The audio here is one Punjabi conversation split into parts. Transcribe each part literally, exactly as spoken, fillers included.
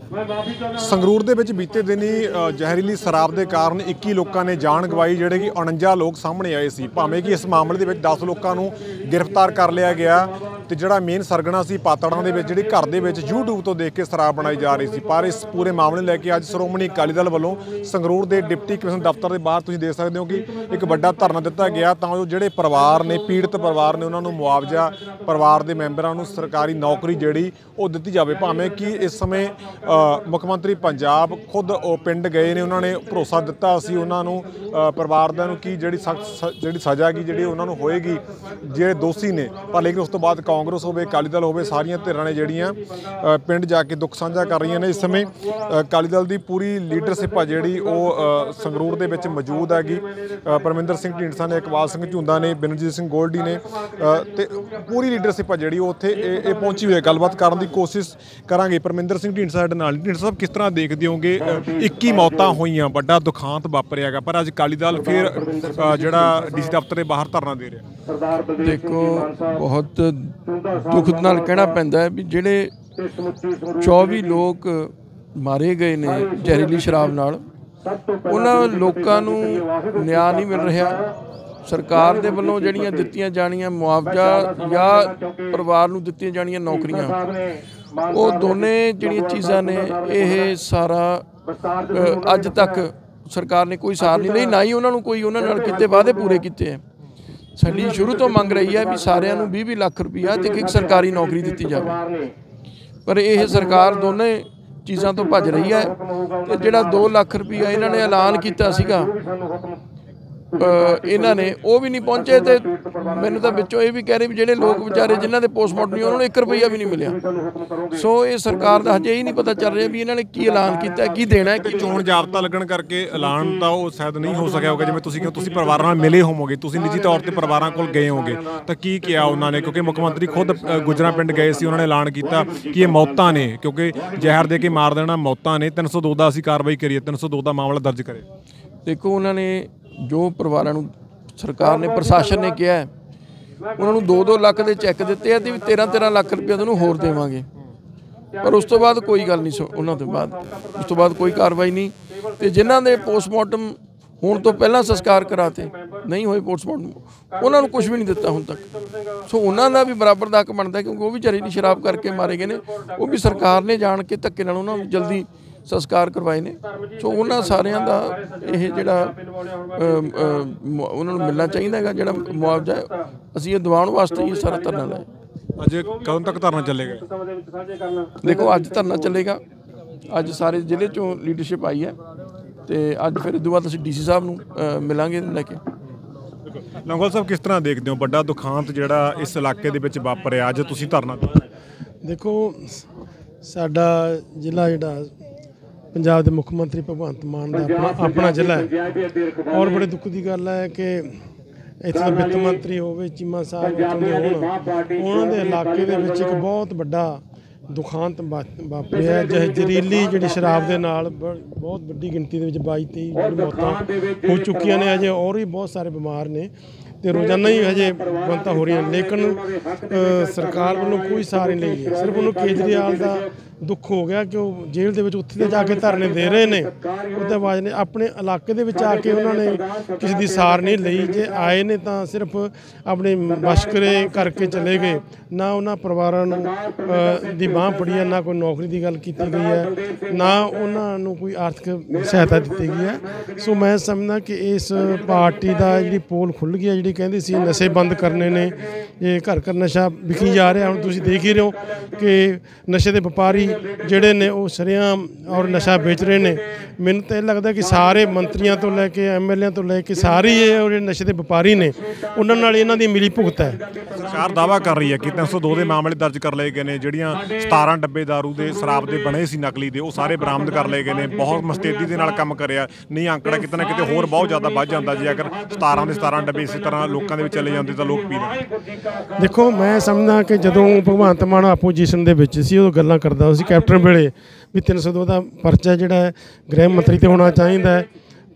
ਸੰਗਰੂਰ ਦੇ ਵਿੱਚ ਬੀਤੇ ਦਿਨੀ ਜ਼ਹਿਰੀਲੀ ਸ਼ਰਾਬ ਦੇ ਕਾਰਨ ਇੱਕੀ ਲੋਕਾਂ ਨੇ ਜਾਨ ਗਵਾਈ, ਜਿਹੜੇ ਕਿ ਉਣੰਜਾ ਲੋਕ ਸਾਹਮਣੇ ਆਏ ਸੀ। ਭਾਵੇਂ ਕਿ ਇਸ ਮਾਮਲੇ ਦੇ ਵਿੱਚ ਦਸ ਲੋਕਾਂ ਨੂੰ ਗ੍ਰਿਫਤਾਰ ਕਰ ਲਿਆ ਗਿਆ ਤੇ ਜਿਹੜਾ ਮੇਨ ਸਰਗਣਾ ਸੀ ਪਾਤੜਾਂ ਦੇ ਵਿੱਚ ਜਿਹੜੀ ਘਰ ਦੇ ਵਿੱਚ YouTube ਤੋਂ ਦੇਖ ਕੇ ਸ਼ਰਾਬ ਬਣਾਈ ਜਾ ਰਹੀ ਸੀ। ਪਰ ਇਸ ਪੂਰੇ ਮਾਮਲੇ ਲੈ ਕੇ ਅੱਜ ਸ਼੍ਰੋਮਣੀ ਅਕਾਲੀ ਦਲ ਵੱਲੋਂ ਸੰਗਰੂਰ ਦੇ ਡਿਪਟੀ ਕਮਿਸ਼ਨਰ ਦਫ਼ਤਰ ਦੇ ਬਾਹਰ ਤੁਸੀਂ ਦੇਖ ਸਕਦੇ ਹੋ ਕਿ ਇੱਕ ਵੱਡਾ ਧਰਨਾ ਦਿੱਤਾ ਗਿਆ ਤਾਂ ਜੋ ਜਿਹੜੇ ਪਰਿਵਾਰ ਨੇ, ਪੀੜਤ ਪਰਿਵਾਰ ਨੇ, ਉਹਨਾਂ ਨੂੰ ਮੁਆਵਜ਼ਾ, ਪਰਿਵਾਰ ਦੇ ਮੈਂਬਰਾਂ ਨੂੰ ਸਰਕਾਰੀ ਨੌਕਰੀ ਜਿਹੜੀ ਉਹ ਦਿੱਤੀ ਜਾਵੇ। ਭਾਵੇਂ ਕਿ ਇਸ ਸਮੇਂ ਮੁੱਖ ਮੰਤਰੀ ਪੰਜਾਬ ਖੁਦ ਉਹ ਪਿੰਡ ਗਏ ਨੇ, ਉਹਨਾਂ ਨੇ ਭਰੋਸਾ ਦਿੱਤਾ ਅਸੀਂ ਉਹਨਾਂ ਨੂੰ ਪਰਿਵਾਰਦਾਂ ਨੂੰ ਕਿ ਜਿਹੜੀ ਸਖਤ ਜਿਹੜੀ ਸਜ਼ਾ ਗੀ ਜਿਹੜੀ ਉਹਨਾਂ ਨੂੰ ਹੋਏਗੀ ਜਿਹੜੇ ਦੋਸ਼ੀ ਨੇ। ਪਰ ਲੇਕਿਨ ਉਸ ਤੋਂ ਬਾਅਦ ਕਾਂਗਰਸ ਹੋਵੇ, ਅਕਾਲੀ ਦਲ ਹੋਵੇ, ਸਾਰੀਆਂ ਧਿਰਾਂ ਨੇ ਜਿਹੜੀਆਂ ਪਿੰਡ ਜਾ ਕੇ ਦੁੱਖ ਸਾਂਝਾ ਕਰ ਰਹੀਆਂ ਨੇ। ਇਸ ਸਮੇਂ ਅਕਾਲੀ ਦਲ ਦੀ ਪੂਰੀ ਲੀਡਰਸ਼ਿਪ ਆ ਜਿਹੜੀ ਉਹ ਸੰਗਰੂਰ ਦੇ ਵਿੱਚ ਮੌਜੂਦ ਹੈਗੀ। ਪਰਮਿੰਦਰ ਸਿੰਘ ਢੀਂਡਸਾ ਨੇ, ਇਕਬਾਲ ਸਿੰਘ ਝੁੰਦਾ ਨੇ, ਬਿਰਨਜੀਤ ਸਿੰਘ ਗੋਲਡੀ ਨੇ ਤੇ ਪੂਰੀ ਲੀਡਰਸ਼ਿਪ ਆ ਜਿਹੜੀ ਉਹ ਉੱਥੇ ਇਹ ਪਹੁੰਚੀ ਹੋਈ ਹੈ। ਗੱਲਬਾਤ ਕਰਨ ਦੀ ਕੋਸ਼ਿਸ਼ ਕਰਾਂਗੇ। ਪਰਮਿੰਦਰ ਸਿੰਘ ਢੀਂਡਸਾ ਸਾਡੇ ਨਾਲ। ਢੀਂਡਸਾ ਸਾਹਿਬ, ਕਿਸ ਤਰ੍ਹਾਂ ਦੇਖਦੇ ਹੋਗੇ ਇੱਕੀ ਮੌਤਾਂ ਹੋਈਆਂ, ਵੱਡਾ ਦੁਖਾਂਤ ਵਾਪਰਿਆ ਹੈਗਾ, ਪਰ ਅੱਜ ਅਕਾਲੀ ਦਲ ਫਿਰ ਜਿਹੜਾ ਡੀਸੀ ਦਫ਼ਤਰ ਦੇ ਬਾਹਰ ਧਰਨਾ ਦੇ ਰਿਹਾ? ਦੇਖੋ, ਬਹੁਤ ਦੁੱਖ ਨਾਲ ਕਹਿਣਾ ਪੈਂਦਾ ਹੈ ਵੀ ਜਿਹੜੇ ਚੌਵੀ ਲੋਕ ਮਾਰੇ ਗਏ ਨੇ ਜ਼ਹਿਰੀਲੀ ਸ਼ਰਾਬ ਨਾਲ, ਉਹਨਾਂ ਲੋਕਾਂ ਨੂੰ ਨਿਆਂ ਨਹੀਂ ਮਿਲ ਰਿਹਾ। ਸਰਕਾਰ ਦੇ ਵੱਲੋਂ ਜਿਹੜੀਆਂ ਦਿੱਤੀਆਂ ਜਾਣੀਆਂ ਮੁਆਵਜ਼ਾ ਜਾਂ ਪਰਿਵਾਰ ਨੂੰ ਦਿੱਤੀਆਂ ਜਾਣੀਆਂ ਨੌਕਰੀਆਂ, ਉਹ ਦੋਨੇ ਜਿਹੜੀਆਂ ਚੀਜ਼ਾਂ ਨੇ ਇਹ ਸਾਰਾ ਅੱਜ ਤੱਕ ਸਰਕਾਰ ਨੇ ਕੋਈ ਸਾਰ ਨਹੀਂ ਲਈ, ਨਾ ਹੀ ਉਹਨਾਂ ਨੂੰ ਕੋਈ ਉਹਨਾਂ ਨਾਲ ਕੀਤੇ ਵਾਅਦੇ ਪੂਰੇ ਕੀਤੇ ਹੈ। ਸਾਡੀ ਸ਼ੁਰੂ ਤੋਂ ਮੰਗ ਰਹੀ ਹੈ ਵੀ ਸਾਰਿਆਂ ਨੂੰ ਵੀਹ ਵੀਹ ਲੱਖ ਰੁਪਈਆ ਤੇ ਇੱਕ ਸਰਕਾਰੀ ਨੌਕਰੀ ਦਿੱਤੀ ਜਾਵੇ, ਪਰ ਇਹ ਸਰਕਾਰ ਦੋਨੇ ਚੀਜ਼ਾਂ ਤੋਂ ਭੱਜ ਰਹੀ ਹੈ। ਤੇ ਜਿਹੜਾ ਦੋ ਲੱਖ ਰੁਪਈਆ ਇਹਨਾਂ ਨੇ ਐਲਾਨ ਕੀਤਾ ਸੀਗਾ ਇਹਨਾਂ ਨੇ, ਉਹ ਵੀ ਨਹੀਂ ਪਹੁੰਚੇ। ਤੇ ਮੈਨੂੰ ਤਾਂ ਵਿੱਚੋਂ ਇਹ ਵੀ ਕਹਿ ਰਹੇ ਵੀ ਜਿਹੜੇ ਲੋਕ ਵਿਚਾਰੇ ਜਿਨ੍ਹਾਂ ਦੇ ਪੋਸਟਮਾਰਟਮ ਨਹੀਂ, ਉਹਨਾਂ ਨੂੰ ਇੱਕ ਰੁਪਈਆ ਵੀ ਨਹੀਂ ਮਿਲਿਆ। ਸੋ ਇਹ ਸਰਕਾਰ ਦਾ ਹਜੇ ਹੀ ਨਹੀਂ ਪਤਾ ਚੱਲ ਰਿਹਾ ਵੀ ਇਹਨਾਂ ਨੇ ਕੀ ਐਲਾਨ ਕੀਤਾ, ਕੀ ਦੇਣਾ ਹੈ। ਕੀ ਚੋਣ ਜਾਬਤਾ ਲੱਗਣ ਕਰਕੇ ਐਲਾਨ ਤਾਂ ਉਹ ਸ਼ਾਇਦ ਨਹੀਂ ਹੋ ਸਕਿਆ ਹੋਗਾ। ਜਿਵੇਂ ਤੁਸੀਂ ਕਿਹਾ ਤੁਸੀਂ ਪਰਿਵਾਰਾਂ ਨਾਲ ਮਿਲੇ ਹੋਵੋਗੇ, ਤੁਸੀਂ ਨਿੱਜੀ ਤੌਰ ਤੇ ਪਰਿਵਾਰਾਂ ਕੋਲ ਗਏ ਹੋਗੇ, ਤਾਂ ਕੀ ਕਿਹਾ ਉਹਨਾਂ ਨੇ? ਕਿਉਂਕਿ ਮੁੱਖ ਮੰਤਰੀ ਖੁਦ ਗੁਜਰਾਂ ਪਿੰਡ ਗਏ ਸੀ, ਉਹਨਾਂ ਨੇ ਐਲਾਨ ਕੀਤਾ ਕਿ ਇਹ ਮੌਤਾਂ ਨੇ, ਕਿਉਂਕਿ ਜ਼ਹਿਰ ਦੇ ਕੇ ਮਾਰ ਦੇਣਾ ਮੌਤਾਂ ਨੇ। ਤਿੰਨ ਸੌ ਦੋ ਦਾ ਅਸੀਂ ਕਾਰਵਾਈ ਕਰੀਏ, ਤਿੰਨ ਸੌ ਦੋ ਦਾ ਮਾਮਲਾ ਦਰਜ ਕਰੇ। ਦੇਖੋ, ਉਹਨਾਂ ਨੇ ਜੋ ਪਰਿਵਾਰਾਂ ਨੂੰ ਸਰਕਾਰ ਨੇ, ਪ੍ਰਸ਼ਾਸਨ ਨੇ ਕਿਹਾ ਉਹਨਾਂ ਨੂੰ ਦੋ ਦੋ ਲੱਖ ਦੇ ਚੈੱਕ ਦਿੱਤੇ ਆ ਤੇ ਵੀ ਤੇਰਾਂ ਤੇਰਾਂ ਲੱਖ ਰੁਪਇਆ ਤੁਹਾਨੂੰ ਹੋਰ ਦੇਵਾਂਗੇ, ਪਰ ਉਸ ਤੋਂ ਬਾਅਦ ਕੋਈ ਗੱਲ ਨਹੀਂ। ਉਹਨਾਂ ਤੋਂ ਬਾਅਦ ਉਸ ਤੋਂ ਬਾਅਦ ਕੋਈ ਕਾਰਵਾਈ ਨਹੀਂ। ਤੇ ਜਿਨ੍ਹਾਂ ਦੇ ਪੋਸਟਮਾਰਟਮ ਹੋਣ ਤੋਂ ਪਹਿਲਾਂ ਸੰਸਕਾਰ ਕਰਾਤੇ, ਨਹੀਂ ਹੋਏ ਪੋਸਟਮਾਰਟਮ, ਉਹਨਾਂ ਨੂੰ ਕੁਝ ਵੀ ਨਹੀਂ ਦਿੱਤਾ ਹੁਣ ਤੱਕ। ਸੋ ਉਹਨਾਂ ਦਾ ਵੀ ਬਰਾਬਰ ਦਾ ਹੱਕ ਬਣਦਾ, ਕਿਉਂਕਿ ਉਹ ਵੀ ਜ਼ਹਿਰੀਲੀ ਸ਼ਰਾਬ ਕਰਕੇ ਮਾਰੇ ਗਏ ਨੇ। ਉਹ ਵੀ ਸਰਕਾਰ ਨੇ ਜਾਣ ਕੇ ਧੱਕੇ ਨਾਲ ਉਹਨਾਂ ਨੂੰ ਜਲਦੀ ਸੰਸਕਾਰ ਕਰਵਾਏ ਨੇ। ਸੋ ਉਹਨਾਂ ਸਾਰਿਆਂ ਦਾ ਇਹ ਜਿਹੜਾ ਉਹਨਾਂ ਨੂੰ ਮਿਲਣਾ ਚਾਹੀਦਾ ਹੈਗਾ ਜਿਹੜਾ ਮੁਆਵਜ਼ਾ, ਅਸੀਂ ਇਹ ਦਿਵਾਉਣ ਵਾਸਤੇ ਹੀ ਸਾਰਾ ਧਰਨਾ ਲਾਇਆ। ਅੱਜ ਕਦੋਂ ਤੱਕ ਧਰਨਾ ਚੱਲੇਗਾ? ਦੇਖੋ, ਅੱਜ ਧਰਨਾ ਚੱਲੇਗਾ। ਅੱਜ ਸਾਰੇ ਜ਼ਿਲ੍ਹੇ 'ਚੋਂ ਲੀਡਰਸ਼ਿਪ ਆਈ ਹੈ ਤੇ ਅੱਜ ਫਿਰ ਇਦੋਂ ਬਾਅਦ ਅਸੀਂ ਡੀ ਸੀ ਸਾਹਿਬ ਨੂੰ ਮਿਲਾਂਗੇ ਲੈ ਕੇ। ਲੌਂਗੋਵਾਲ ਸਾਹਿਬ, ਕਿਸ ਤਰ੍ਹਾਂ ਦੇਖਦੇ ਹੋ ਵੱਡਾ ਦੁਖਾਂਤ ਜਿਹੜਾ ਇਸ ਇਲਾਕੇ ਦੇ ਵਿੱਚ ਵਾਪਰਿਆ, ਅੱਜ ਤੁਸੀਂ ਧਰਨਾ ਦਿੱਤਾ? ਦੇਖੋ, ਸਾਡਾ ਜ਼ਿਲ੍ਹਾ ਜਿਹੜਾ ਪੰਜਾਬ ਦੇ ਮੁੱਖ ਮੰਤਰੀ ਭਗਵੰਤ ਮਾਨ ਦਾ ਆਪਣਾ ਆਪਣਾ ਜ਼ਿਲ੍ਹਾ ਹੈ, ਔਰ ਬੜੇ ਦੁੱਖ ਦੀ ਗੱਲ ਹੈ ਕਿ ਇੱਥੇ ਦਾ ਵਿੱਤ ਮੰਤਰੀ ਹੋਵੇ, ਚੀਮਾ ਸਾਹਿਬ ਹੋਣ, ਉਹਨਾਂ ਦੇ ਇਲਾਕੇ ਦੇ ਵਿੱਚ ਇੱਕ ਬਹੁਤ ਵੱਡਾ ਦੁਖਾਂਤ ਵਾਪਰਿਆ। ਜ਼ਹਿਰੀਲੀ ਜਿਹੜੀ ਸ਼ਰਾਬ ਦੇ ਨਾਲ ਬਹੁਤ ਵੱਡੀ ਗਿਣਤੀ ਦੇ ਵਿੱਚ ਬਾਈ ਤੇਈ ਮੌਤਾਂ ਹੋ ਚੁੱਕੀਆਂ ਨੇ। ਅਜੇ ਹੋਰ ਵੀ ਬਹੁਤ ਸਾਰੇ ਬਿਮਾਰ ਨੇ ਤੇ ਰੋਜ਼ਾਨਾ ਹੀ ਹਜੇ ਮੌਤਾਂ ਹੋ ਰਹੀਆਂ, ਲੇਕਿਨ ਸਰਕਾਰ ਵੱਲੋਂ ਕੋਈ ਸਾਰ ਨਹੀਂ ਲਈ। ਸਿਰਫ ਉਹਨੂੰ ਕੇਜਰੀਵਾਲ ਦਾ ਦੁੱਖ ਹੋ ਗਿਆ ਕਿ ਉਹ ਜੇਲ੍ਹ ਦੇ ਵਿੱਚ ਉੱਥੇ ਤੇ ਜਾ ਕੇ ਧਰਨੇ ਦੇ ਰਹੇ ਨੇ, ਉਹਦੇ ਆਵਾਜ਼ ਨੇ ਆਪਣੇ ਇਲਾਕੇ ਦੇ ਵਿੱਚ ਆ ਕੇ ਉਹਨਾਂ ਨੇ ਕਿਸੇ ਦੀ ਸਾਰ ਨਹੀਂ ਲਈ। ਜੇ ਆਏ ਨੇ ਤਾਂ ਸਿਰਫ ਆਪਣੇ ਮਸ਼ਕਰੇ ਕਰਕੇ ਚਲੇ ਗਏ, ਨਾ ਉਹਨਾਂ ਪਰਿਵਾਰਾਂ ਨੂੰ ਦੀ ਬਾਂਹ ਫੜੀ ਹੈ, ਨਾ ਕੋਈ ਨੌਕਰੀ ਦੀ ਗੱਲ ਕੀਤੀ ਗਈ ਹੈ, ਨਾ ਉਹਨਾਂ ਨੂੰ ਕੋਈ ਆਰਥਿਕ ਸਹਾਇਤਾ ਦਿੱਤੀ ਗਈ ਹੈ। ਸੋ ਮੈਂ ਸਮਝਦਾ ਕਿ ਇਸ ਪਾਰਟੀ ਦਾ ਜਿਹੜੀ ਪੋਲ ਖੁੱਲ੍ਹ ਗਈ ਹੈ, ਜਿਹੜੀ ਕਹਿੰਦੀ ਸੀ ਨਸ਼ੇ ਬੰਦ ਕਰਨੇ ਨੇ, ਇਹ ਘਰ ਘਰ ਨਸ਼ਾ ਵਿਕੀ ਜਾ ਰਿਹਾ। ਹੁਣ ਤੁਸੀਂ ਦੇਖ ਹੀ ਰਹੇ ਹੋ ਕਿ ਨਸ਼ੇ ਦੇ ਵਪਾਰੀ ਜਿਹੜੇ ਨੇ ਉਹ ਸ਼ਰੇਆਮ ਔਰ ਨਸ਼ਾ ਵੇਚ ਰਹੇ ਨੇ। ਮੈਨੂੰ ਤਾਂ ਇਹ ਲੱਗਦਾ ਕਿ ਸਾਰੇ ਮੰਤਰੀਆਂ ਤੋਂ ਲੈ ਕੇ ਐਮ ਐਲ ਏ ਤੋਂ ਲੈ ਕੇ ਸਾਰੇ ਇਹ ਜਿਹੜੇ ਨਸ਼ੇ ਦੇ ਵਪਾਰੀ ਨੇ, ਉਹਨਾਂ ਨਾਲ ਇਹਨਾਂ ਦੀ ਮਿਲੀ ਭੁਗਤ ਹੈ। ਸਰਕਾਰ ਦਾਅਵਾ ਕਰ ਰਹੀ ਹੈ ਕਿ ਤਿੰਨ ਸੌ ਦੋ ਦੇ ਮਾਮਲੇ ਦਰਜ ਕਰ ਲਏ ਗਏ ਨੇ। ਜਿਹੜੀਆਂ ਸਤਾਰਾਂ ਡੱਬੇ ਦਾਰੂ ਦੇ ਸ਼ਰਾਬ ਦੇ ਬਣੇ ਸੀ ਨਕਲੀ ਦੇ, ਉਹ ਸਾਰੇ ਬਰਾਮਦ ਕਰ ਲਏ ਗਏ ਨੇ। ਬਹੁਤ ਮੁਸਤੈਦੀ ਦੇ ਨਾਲ ਕੰਮ ਕਰਿਆ, ਨਹੀਂ ਅੰਕੜਾ ਕਿਤੇ ਨਾ ਕਿਤੇ ਹੋਰ ਬਹੁਤ ਜ਼ਿਆਦਾ ਵੱਧ ਜਾਂਦਾ। ਜੇ ਅਗਰ ਸਤਾਰਾਂ ਦੇ ਸਤਾਰਾਂ ਡੱਬੇ ਇਸੇ ਤਰ੍ਹਾਂ ਲੋਕਾਂ ਦੇ ਵਿੱਚ ਚਲੇ ਜਾਂਦੇ ਤਾਂ ਲੋਕ ਪੀ ਲੈਂਦੇ। ਦੇਖੋ, ਮੈਂ ਸਮਝਦਾ ਕਿ ਜਦੋਂ ਭਗਵੰਤ ਮਾਨ ਆਪੋਜੀਸ਼ਨ ਦੇ ਵਿੱਚ ਸੀ, ਉਹ ਗੱਲਾਂ ਕਰਦਾ ਸੀ ਕੈਪਟਨ ਵੇਲੇ ਵੀ ਤਿੰਨ ਸੌ ਦੋ ਦਾ ਪਰਚਾ ਜਿਹੜਾ ਹੈ ਗ੍ਰਹਿ ਮੰਤਰੀ 'ਤੇ ਹੋਣਾ ਚਾਹੀਦਾ ਹੈ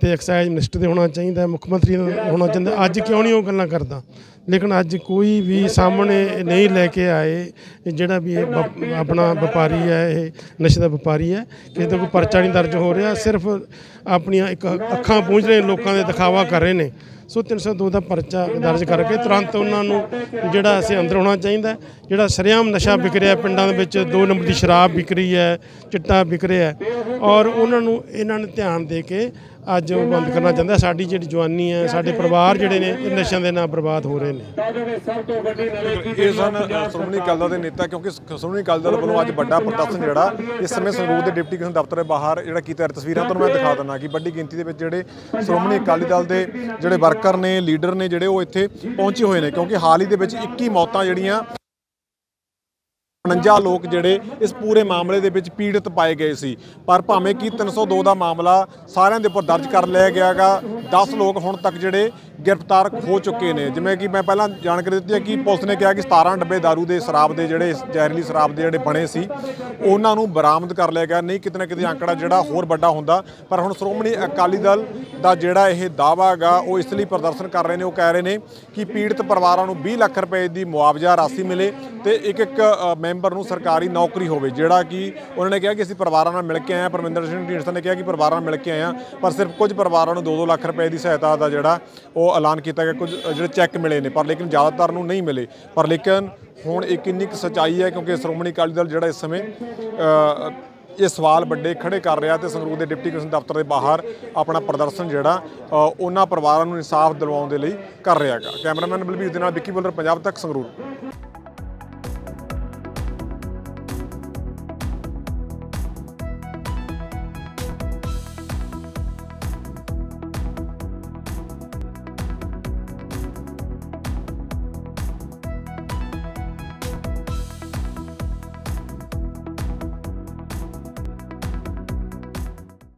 ਤੇ ਐਕਸਾਈਜ਼ ਮਿਨਿਸਟਰ ਦੇ ਹੋਣਾ ਚਾਹੀਦਾ, ਮੁੱਖ ਮੰਤਰੀ ਦਾ ਹੋਣਾ ਚਾਹੀਦਾ। ਅੱਜ ਕਿਉਂ ਨਹੀਂ ਉਹ ਗੱਲਾਂ ਕਰਦਾ? ਲੇਕਿਨ ਅੱਜ ਕੋਈ ਵੀ ਸਾਹਮਣੇ ਨਹੀਂ ਲੈ ਕੇ ਆਏ ਜਿਹੜਾ ਵੀ ਇਹ ਵਪ- ਆਪਣਾ ਵਪਾਰੀ ਹੈ, ਇਹ ਨਸ਼ੇ ਦਾ ਵਪਾਰੀ ਹੈ, ਕਿਸੇ ਦਾ ਕੋਈ ਪਰਚਾ ਨਹੀਂ ਦਰਜ ਹੋ ਰਿਹਾ, ਸਿਰਫ ਆਪਣੀਆਂ ਇੱਕ ਅੱਖਾਂ ਪੂੰਝ ਰਹੇ ਲੋਕਾਂ ਦੇ ਦਿਖਾਵਾ ਕਰ ਰਹੇ ਨੇ। ਸੋ ਤਿੰਨ ਸੌ ਦੋ ਦਾ ਪਰਚਾ ਦਰਜ ਕਰਕੇ ਤੁਰੰਤ ਉਹਨਾਂ ਨੂੰ ਜਿਹੜਾ ਅਸੀਂ ਅੰਦਰ ਹੋਣਾ ਚਾਹੀਦਾ। ਜਿਹੜਾ ਸ਼ਰੇਆਮ ਨਸ਼ਾ ਵਿਕ ਰਿਹਾ ਪਿੰਡਾਂ ਦੇ ਵਿੱਚ, ਦੋ ਨੰਬਰ ਦੀ ਸ਼ਰਾਬ ਵਿਕ ਰਹੀ ਹੈ, ਚਿੱਟਾ ਵਿਕ ਰਿਹਾ ਹੈ, ਔਰ ਉਹਨਾਂ ਨੂੰ ਇਹਨਾਂ ਨੇ ਧਿਆਨ ਦੇ ਕੇ ਅੱਜ ਉਹ ਬੰਦ ਕਰਨਾ ਚਾਹੁੰਦਾ। ਸਾਡੀ ਜਿਹੜੀ ਜਵਾਨੀ ਹੈ, ਸਾਡੇ ਪਰਿਵਾਰ ਜਿਹੜੇ ਨੇ ਇਹ ਨਸ਼ਿਆਂ ਦੇ ਨਾਲ ਬਰਬਾਦ ਹੋ ਰਹੇ ਨੇ। ਇਹ ਸਨ ਸ਼੍ਰੋਮਣੀ ਅਕਾਲੀ ਦਲ ਦੇ ਨੇਤਾ, ਕਿਉਂਕਿ ਸ਼੍ਰੋਮਣੀ ਅਕਾਲੀ ਦਲ ਵੱਲੋਂ ਅੱਜ ਵੱਡਾ ਪ੍ਰਦਰਸ਼ਨ ਜਿਹੜਾ ਇਸ ਸਮੇਂ ਸੰਗਰੂਰ ਦੇ ਡਿਪਟੀ ਕਮਿਸ਼ਨਰ ਦਫ਼ਤਰ ਦੇ ਬਾਹਰ ਜਿਹੜਾ ਕੀਤਾ। ਤਸਵੀਰਾਂ ਤੁਹਾਨੂੰ ਮੈਂ ਦਿਖਾ ਦਿੰਦਾ ਕਿ ਵੱਡੀ ਗਿਣਤੀ ਦੇ ਵਿੱਚ ਜਿਹੜੇ ਸ਼੍ਰੋਮਣੀ ਅਕਾਲੀ ਦਲ ਦੇ ਜਿਹੜੇ ਵਰਕਰ ਨੇ, ਲੀਡਰ ਨੇ, ਜਿਹੜੇ ਉਹ ਇੱਥੇ ਪਹੁੰਚੇ ਹੋਏ ਨੇ, ਕਿਉਂਕਿ ਹਾਲ ਹੀ ਦੇ ਵਿੱਚ ਇੱਕੀ ਮੌਤਾਂ ਜਿਹੜੀਆਂ ਉਣੰਜਾ ਲੋਕ ਜਿਹੜੇ ਇਸ ਪੂਰੇ ਮਾਮਲੇ ਦੇ ਵਿੱਚ ਪੀੜਤ ਪਾਏ ਗਏ ਸੀ। ਪਰ ਭਾਵੇਂ ਕਿ ਤਿੰਨ ਸੌ ਦੋ ਦਾ ਮਾਮਲਾ ਸਾਰਿਆਂ ਦੇ ਉੱਪਰ ਦਰਜ ਕਰ ਲਿਆ ਗਿਆ ਗਾ, ਦਸ ਲੋਕ ਹੁਣ ਤੱਕ ਜਿਹੜੇ ਗ੍ਰਿਫਤਾਰ ਹੋ ਚੁੱਕੇ ਨੇ। ਜਿਵੇਂ ਕਿ ਮੈਂ ਪਹਿਲਾਂ ਜਾਣਕਾਰੀ ਦਿੱਤੀ ਹੈ ਕਿ ਪੁਲਿਸ ਨੇ ਕਿਹਾ ਕਿ ਸਤਾਰਾਂ ਡੱਬੇ ਦਾਰੂ ਦੇ ਸ਼ਰਾਬ ਦੇ ਜਿਹੜੇ ਜ਼ਹਿਰੀਲੀ ਸ਼ਰਾਬ ਦੇ ਜਿਹੜੇ ਬਣੇ ਸੀ ਉਹਨਾਂ ਨੂੰ ਬਰਾਮਦ ਕਰ ਲਿਆ ਗਿਆ। ਨਹੀਂ ਕਿਤੇ ਨਾ ਕਿਤੇ ਅੰਕੜਾ ਜਿਹੜਾ ਹੋਰ ਵੱਡਾ ਹੁੰਦਾ। ਪਰ ਹੁਣ ਸ਼੍ਰੋਮਣੀ ਅਕਾਲੀ ਦਲ ਦਾ ਜਿਹੜਾ ਇਹ ਦਾਅਵਾ ਹੈਗਾ ਉਹ ਇਸ ਲਈ ਪ੍ਰਦਰਸ਼ਨ ਕਰ ਰਹੇ ਨੇ। ਉਹ ਕਹਿ ਰਹੇ ਨੇ ਕਿ ਪੀੜਤ ਪਰਿਵਾਰਾਂ ਨੂੰ ਵੀਹ ਲੱਖ ਰੁਪਏ ਦੀ ਮੁਆਵਜ਼ਾ ਰਾਸ਼ੀ ਮਿਲੇ ਤੇ ਇੱਕ ਇੱਕ ਮੈਂਬਰ ਨੂੰ ਸਰਕਾਰੀ ਨੌਕਰੀ ਹੋਵੇ। ਜਿਹੜਾ ਕਿ ਉਹਨਾਂ ਨੇ ਕਿਹਾ ਕਿ ਅਸੀਂ ਪਰਿਵਾਰਾਂ ਨਾਲ ਮਿਲ ਕੇ ਆਏ ਹਾਂ। ਪਰਮਿੰਦਰ ਸਿੰਘ ਢੀਂਡਸਾ ਨੇ ਕਿਹਾ ਕਿ ਪਰਿਵਾਰਾਂ ਨਾਲ ਮਿਲ ਕੇ ਆਏ ਹਾਂ, ਪਰ ਸਿਰਫ ਕੁਝ ਪਰਿਵਾਰਾਂ ਨੂੰ ਦੋ ਦੋ ਲੱਖ ਰੁਪਏ ਦੀ ਸਹਾਇਤਾ ਦਾ ਜਿਹੜਾ ਉਹ ਐਲਾਨ ਕੀਤਾ ਗਿਆ। ਕੁਝ ਜਿਹੜੇ ਚੈੱਕ ਮਿਲੇ ਨੇ, ਪਰ ਲੇਕਿਨ ਜ਼ਿਆਦਾਤਰ ਨੂੰ ਨਹੀਂ ਮਿਲੇ। ਪਰ ਲੇਕਿਨ ਹੁਣ ਇਹ ਕਿੰਨੀ ਕੁ ਸੱਚਾਈ ਹੈ, ਕਿਉਂਕਿ ਸ਼੍ਰੋਮਣੀ ਅਕਾਲੀ ਦਲ ਜਿਹੜਾ ਇਸ ਸਮੇਂ ਇਹ ਸਵਾਲ ਵੱਡੇ ਖੜੇ ਕਰ ਰਿਹਾ ਤੇ ਸੰਗਰੂਰ ਦੇ ਡਿਪਟੀ ਕਮਿਸ਼ਨਰ ਦਫ਼ਤਰ ਦੇ ਬਾਹਰ ਆਪਣਾ ਪ੍ਰਦਰਸ਼ਨ ਜਿਹੜਾ ਉਹਨਾਂ ਪਰਿਵਾਰਾਂ ਨੂੰ ਇਨਸਾਫ ਦਿਲਵਾਉਣ ਦੇ ਲਈ ਕਰ ਰਿਹਾ ਹੈਗਾ। ਕੈਮਰਾਮੈਨ ਬਲਬੀਰ ਦੇ ਨਾਲ ਵਿੱਕੀ ਬੁੱਲਰ, ਪੰਜਾਬ ਤੱਕ, ਸੰਗਰੂਰ।